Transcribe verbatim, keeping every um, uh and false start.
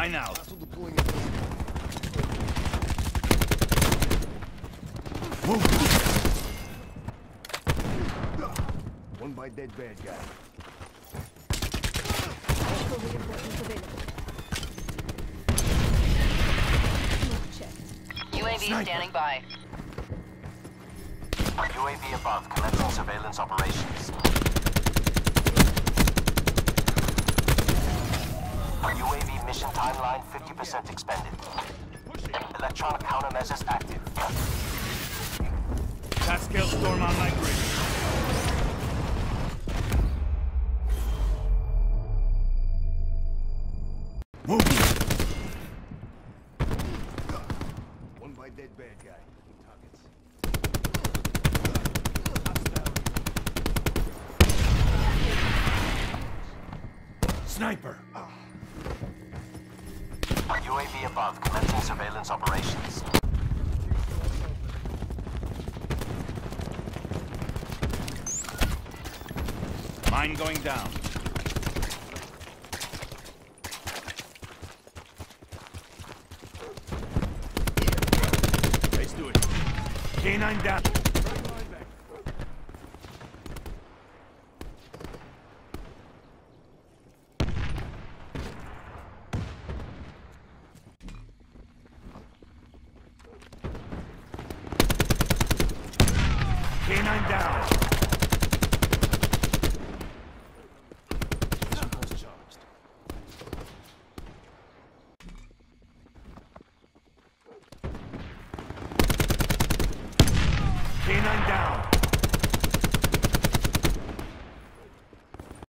Mine out. Move. One by dead bad guy. Medical reinforcements available. Smoke check. U A V Sniper. standing by. U A V above, commencing surveillance operations. U A V mission timeline fifty percent expended. Electronic countermeasures active. Task-scale storm on my grid. Move. One by dead bad guy. Targets. Sniper. U A V above, commencing surveillance operations. Mine going down. Let's do it. K nine down. K nine down. K nine down.